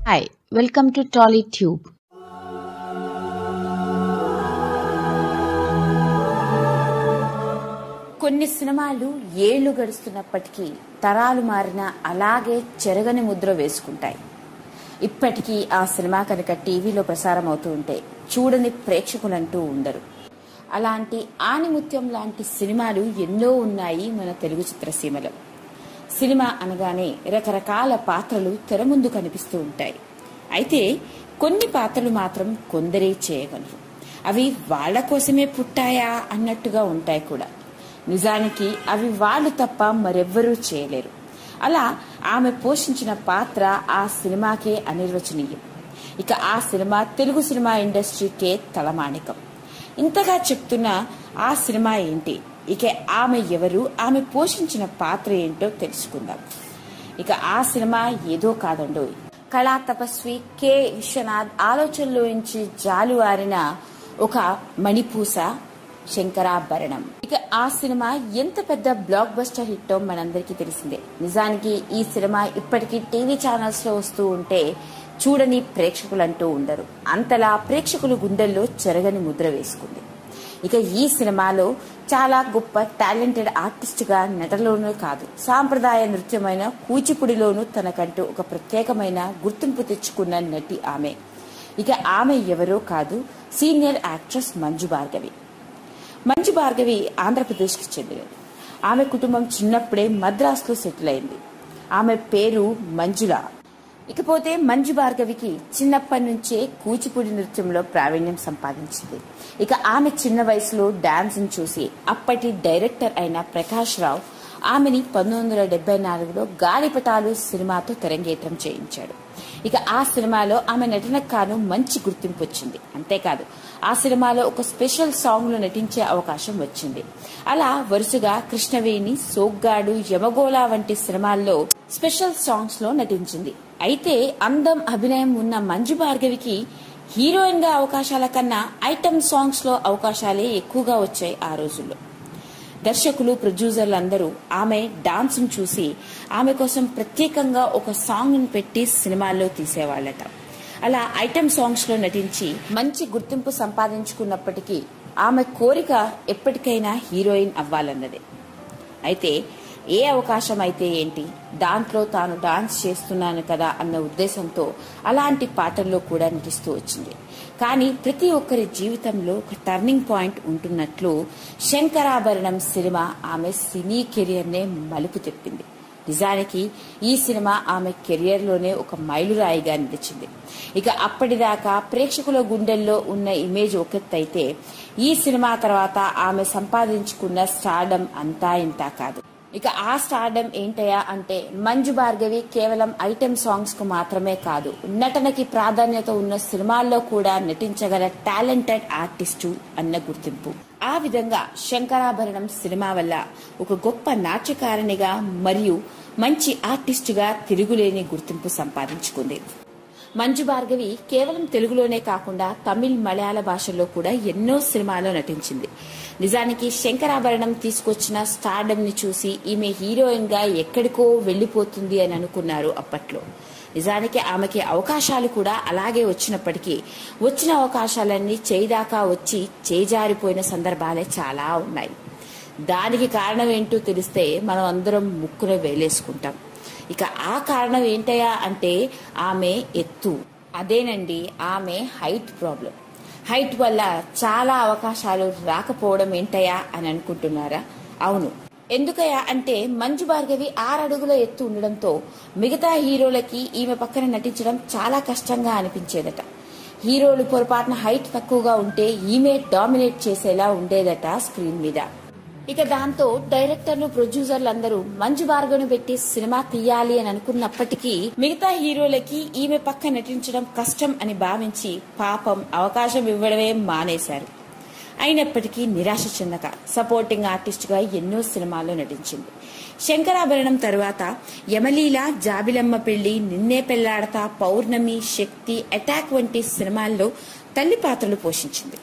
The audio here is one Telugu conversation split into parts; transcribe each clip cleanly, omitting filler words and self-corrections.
Hi, welcome to TollyTube. కొన్ని సినిమాలు ఏళ్లు గడుస్తున్నప్పటికీ తరాలు మారినా అలాగే చెరగని ముద్ర వేసుకుంటాయి. ఇప్పటికీ ఆ సినిమా కనుక టీవీలో ప్రసారం అవుతూ ఉంటే చూడని ప్రేక్షకులంటూ ఉండరు. అలాంటి ఆణిముత్యం లాంటి సినిమాలు ఎన్నో ఉన్నాయి మన తెలుగు చిత్రసీమలో. సినిమా అనగానే రకరకాల పాత్రలు తెర ముందు కనిపిస్తూ ఉంటాయి. అయితే కొన్ని పాత్రలు మాత్రం కొందరే చేయగలరు. అవి వాళ్ల కోసమే పుట్టాయా అన్నట్టుగా ఉంటాయి కూడా. నిజానికి అవి వాళ్ళు తప్ప మరెవ్వరూ చేయలేరు. అలా ఆమె పోషించిన పాత్ర ఆ సినిమాకే అనిర్వచనీయం. ఇక ఆ సినిమా తెలుగు సినిమా ఇండస్ట్రీకే తలమానికం. ఇంతగా చెప్తున్న ఆ సినిమా ఏంటి, ఇక ఆమె ఎవరు, ఆమె పోషించిన పాత్ర ఏంటో తెలుసుకుందాం. ఇక ఆ సినిమా ఏదో కాదండో, కళా తపస్వి కె విశ్వనాథ్ ఆలోచనలోంచి జాలువారిన ఒక మణిపూస శంకరాభరణం. ఇక ఆ సినిమా ఎంత పెద్ద బ్లాక్ బస్టర్ హిట్టో మనందరికీ తెలిసిందే. నిజానికి ఈ సినిమా ఇప్పటికీ టీవీ ఛానల్స్ లో వస్తూ ఉంటే చూడని ప్రేక్షకులంటూ ఉండరు. అంతలా ప్రేక్షకుల గుండెల్లో చెరగని ముద్ర వేసుకుంది. ఇక ఈ సినిమాలో చాలా గొప్ప టాలెంటెడ్ ఆర్టిస్ట్ గా నటనలోనూ కాదు, సాంప్రదాయ నృత్యమైన కూచిపుడిలోనూ తనకంటూ ఒక ప్రత్యేకమైన గుర్తింపు తెచ్చుకున్న నటి ఆమె. ఇక ఆమె ఎవరో కాదు, సీనియర్ యాక్ట్రెస్ మంజు భార్గవి. మంజు భార్గవి ఆంధ్రప్రదేశ్కి చెందినది. ఆమె కుటుంబం చిన్నప్పుడే మద్రాసులో సెటిల్ అయింది. ఆమె పేరు మంజుల. ఇకపోతే మంజు భార్గవికి చిన్నప్పటి నుంచే కూచిపూడి నృత్యంలో ప్రావీణ్యం సంపాదించింది. ఇక ఆమె చిన్న వయసులో డాన్స్ చూసి అప్పటి డైరెక్టర్ అయిన ప్రకాష్ రావు ఆమెని 1974లో గాలిపటాలు సినిమాతో తెరంగేట్రం చేయించాడు. ఇక ఆ సినిమాలో ఆమె నటనకు గాను మంచి గుర్తింపు వచ్చింది. అంతేకాదు ఆ సినిమాలో ఒక స్పెషల్ సాంగ్ లో నటించే అవకాశం వచ్చింది. అలా వరుసగా కృష్ణవేణి, సోగ్గాడు, యమగోళ వంటి సినిమాల్లో స్పెషల్ సాంగ్స్ లో నటించింది. అయితే అందం, అభినయం ఉన్న మంజు భార్గవికి హీరోయిన్ గా అవకాశాల కన్నా ఐటమ్ సాంగ్స్ లో అవకాశాలే ఎక్కువగా వచ్చాయి ఆ రోజుల్లో. దర్శకులు, ప్రొడ్యూసర్లు అందరూ ఆమె డాన్స్ చూసి ఆమె కోసం ప్రత్యేకంగా ఒక సాంగ్ ను పెట్టి సినిమాల్లో తీసేవాళ్లట. అలా ఐటమ్ సాంగ్స్ లో నటించి మంచి గుర్తింపు సంపాదించుకున్నప్పటికీ ఆమె కోరిక ఎప్పటికైనా హీరోయిన్ అవ్వాలన్నదే. అయితే ఏ అవకాశం అయితే ఏంటి, దాంట్లో తాను డాన్స్ చేస్తున్నాను కదా అన్న ఉద్దేశంతో అలాంటి పాటల్లో కూడా నటిస్తూ వచ్చింది. కానీ ప్రతి ఒక్కరి జీవితంలో ఒక టర్నింగ్ పాయింట్ ఉంటున్నట్లు శంకరాభరణం సినిమా ఆమె సినీ కెరియర్ నే మలుపు తిప్పింది. నిజానికి ఈ సినిమా ఆమె కెరియర్ లోనే ఒక మైలురాయిగా నిలిచింది. ఇక అప్పటిదాకా ప్రేక్షకుల గుండెల్లో ఉన్న ఇమేజ్ ఒకెత్తైతే ఈ సినిమా తర్వాత ఆమె సంపాదించుకున్న స్టార్డమ్ అంతా ఇంతా కాదు. ఇక ఆ స్టార్డమ్ ఏంటయా అంటే మంజు భార్గవి కేవలం ఐటెం సాంగ్స్ కు మాత్రమే కాదు, నటనకి ప్రాధాన్యత ఉన్న సినిమాల్లో కూడా నటించగల టాలెంటెడ్ ఆర్టిస్టు అన్న గుర్తింపు. ఆ విధంగా శంకరాభరణం సినిమా వల్ల ఒక గొప్ప నాట్యకారిణిగా మరియు మంచి ఆర్టిస్టుగా తిరుగులేని గుర్తింపు సంపాదించుకుంది. మంజు భార్గవి కేవలం తెలుగులోనే కాకుండా తమిళ్, మలయాళ భాషల్లో కూడా ఎన్నో సినిమాల్లో నటించింది. నిజానికి శంకరాభరణం తీసుకొచ్చిన స్టార్డమ్ ని చూసి ఈమె హీరోయిన్ గా ఎక్కడికో వెళ్లిపోతుంది అని అనుకున్నారు అప్పట్లో. నిజానికి ఆమెకి అవకాశాలు కూడా అలాగే వచ్చినప్పటికీ వచ్చిన అవకాశాలన్నీ చేయిదాకా వచ్చి చేజారిపోయిన సందర్భాలే చాలా ఉన్నాయి. దానికి కారణం ఏంటో తెలిస్తే మనం అందరం ముక్కున వేలేసుకుంటాం. ఇక ఆ కారణం ఏంటయా అంటే ఆమె ఎత్తు. అదేనండి, ఆమె హైట్ ప్రాబ్లం. హైట్ వల్ల చాలా అవకాశాలు రాకపోవడం ఏంటయా అని అనుకుంటున్నారా? అవును. ఎందుకయా అంటే మంజు భార్గవి 6 అడుగుల ఎత్తు ఉండడంతో మిగతా హీరోలకి ఈమె పక్కన నటించడం చాలా కష్టంగా అనిపించేదట. హీరోలు పొరపాటున హైట్ తక్కువగా ఉంటే ఈమె డామినేట్ చేసేలా ఉండేదట స్క్రీన్ మీద. ఇక దాంతో డైరెక్టర్లు, ప్రొడ్యూసర్లు అందరూ మంజు భార్గవిని పెట్టి సినిమా తీయాలి అని అనుకున్నప్పటికీ మిగతా హీరోలకి ఈమె పక్క నటించడం కష్టం అని భావించి పాపం అవకాశం ఇవ్వడమే మానేశారు. అయినప్పటికీ నిరాశ చెందక సపోర్టింగ్ ఆర్టిస్ట్ గా ఎన్నో సినిమాల్లో నటించింది. శంకరాభరణం తరువాత యమలీల, జాబిలమ్మ పెళ్లి, నిన్నే పెళ్లాడతా, పౌర్ణమి, శక్తి, అటాక్ వంటి సినిమాల్లో తల్లి పాత్రలు పోషించింది.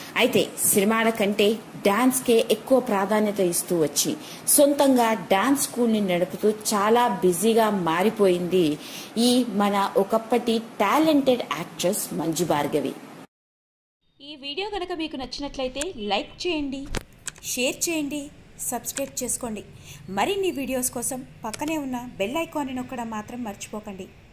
అయితే సినిమాల కంటే డాన్స్కే ఎక్కువ ప్రాధాన్యత ఇస్తూ వచ్చి సొంతంగా డాన్స్ స్కూల్ని నడుపుతూ చాలా బిజీగా మారిపోయింది ఈ మన ఒకప్పటి టాలెంటెడ్ యాక్ట్రెస్ మంజు భార్గవి. ఈ వీడియో కనుక మీకు నచ్చినట్లయితే లైక్ చేయండి, షేర్ చేయండి, సబ్స్క్రైబ్ చేసుకోండి. మరిన్ని వీడియోస్ కోసం పక్కనే ఉన్న బెల్ ఐకాన్ని నొక్కడం మాత్రం మర్చిపోకండి.